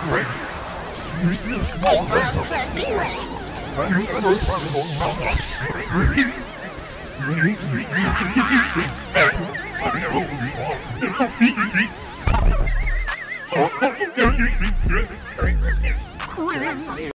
This is small hands. Have you ever found a